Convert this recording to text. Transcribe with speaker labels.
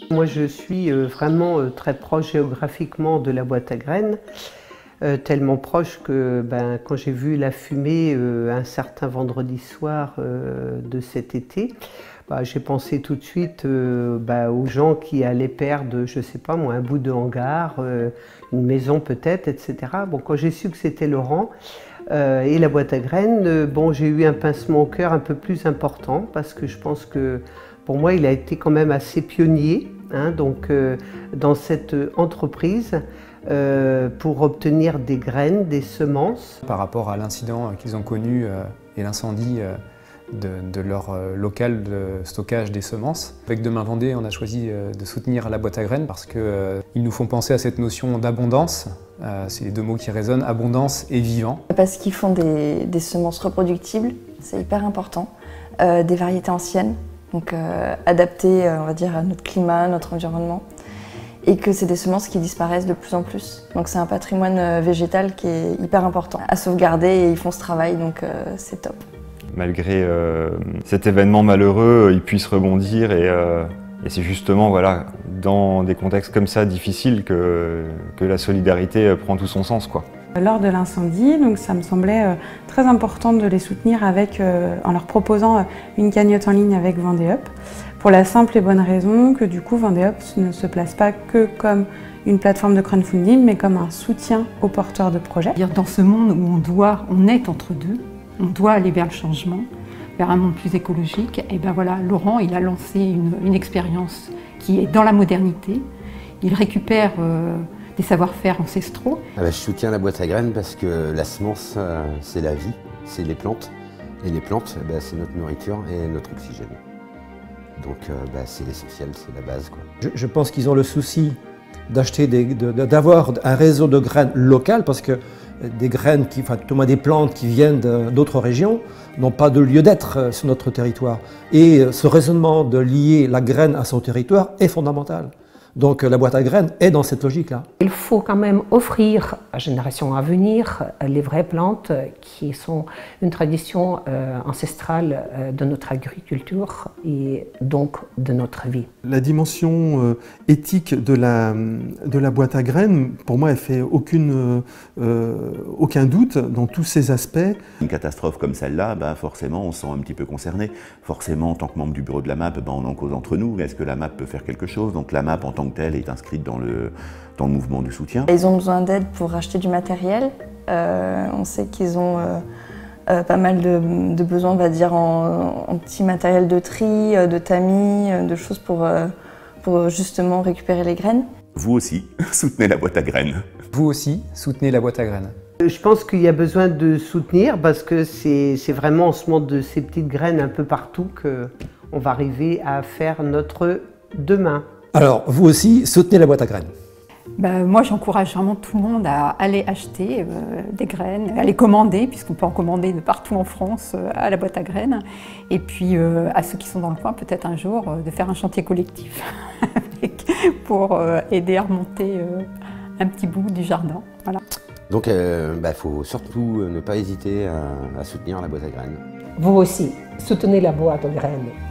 Speaker 1: Moi, je suis vraiment très proche géographiquement de la boîte à graines, tellement proche que quand j'ai vu la fumée un certain vendredi soir de cet été, j'ai pensé tout de suite aux gens qui allaient perdre, je sais pas moi, un bout de hangar, une maison peut-être, etc. Bon, quand j'ai su que c'était Laurent et la boîte à graines, j'ai eu un pincement au cœur un peu plus important parce que je pense que pour moi, il a été quand même assez pionnier. Dans cette entreprise pour obtenir des graines, des semences.
Speaker 2: Par rapport à l'incident qu'ils ont connu et l'incendie de leur local de stockage des semences. Avec Demain Vendée, on a choisi de soutenir la boîte à graines parce qu'ils nous font penser à cette notion d'abondance. C'est les deux mots qui résonnent, abondance et vivant.
Speaker 3: Parce qu'ils font des semences reproductibles, c'est hyper important, des variétés anciennes. Donc adaptées, on va dire, à notre climat, à notre environnement. Et que c'est des semences qui disparaissent de plus en plus. Donc c'est un patrimoine végétal qui est hyper important à sauvegarder et ils font ce travail, donc c'est top.
Speaker 4: Malgré cet événement malheureux, ils puissent rebondir et c'est justement dans des contextes comme ça difficiles que la solidarité prend tout son sens, quoi.
Speaker 5: Lors de l'incendie, donc ça me semblait très important de les soutenir en leur proposant une cagnotte en ligne avec Vendée Up, pour la simple et bonne raison que du coup Vendée Up ne se place pas que comme une plateforme de crowdfunding, mais comme un soutien aux porteurs de projets.
Speaker 6: Dans ce monde où on est entre deux, on doit aller vers le changement, vers un monde plus écologique, et Laurent, il a lancé une expérience qui est dans la modernité. Il récupère des savoir-faire ancestraux.
Speaker 7: Je soutiens la boîte à graines parce que la semence, c'est la vie, c'est les plantes. Et les plantes, c'est notre nourriture et notre oxygène. Donc c'est l'essentiel, c'est la base, quoi.
Speaker 8: Je pense qu'ils ont le souci d'avoir un réseau de graines locales parce que des graines, des plantes qui viennent d'autres régions n'ont pas de lieu d'être sur notre territoire. Et ce raisonnement de lier la graine à son territoire est fondamental. Donc la boîte à graines est dans cette logique-là.
Speaker 9: Il faut quand même offrir à la génération à venir les vraies plantes qui sont une tradition ancestrale de notre agriculture et donc de notre vie.
Speaker 10: La dimension éthique de la boîte à graines, pour moi, elle fait aucun doute dans tous ces aspects.
Speaker 11: Une catastrophe comme celle-là, forcément, on se sent un petit peu concerné. Forcément, en tant que membre du bureau de la MAP, on en cause entre nous. Est-ce que la MAP peut faire quelque chose? Donc la MAP, en tant que telle, est inscrite dans le mouvement du soutien.
Speaker 3: Ils ont besoin d'aide pour acheter du matériel. On sait qu'ils ont pas mal de besoins, on va dire, en petit matériel de tri, de tamis, de choses pour justement récupérer les graines.
Speaker 11: Vous aussi, soutenez la boîte à graines.
Speaker 2: Vous aussi, soutenez la boîte à graines.
Speaker 1: Je pense qu'il y a besoin de soutenir parce que c'est vraiment en semant de ces petites graines un peu partout qu'on va arriver à faire notre demain.
Speaker 8: Alors, vous aussi, soutenez la boîte à graines.
Speaker 6: Moi, j'encourage vraiment tout le monde à aller acheter des graines, à les commander, puisqu'on peut en commander de partout en France à la boîte à graines. Et puis, à ceux qui sont dans le coin, peut-être un jour, de faire un chantier collectif pour aider à remonter un petit bout du jardin. Voilà.
Speaker 7: Donc, il faut surtout ne pas hésiter à soutenir la boîte à graines.
Speaker 9: Vous aussi, soutenez la boîte à graines.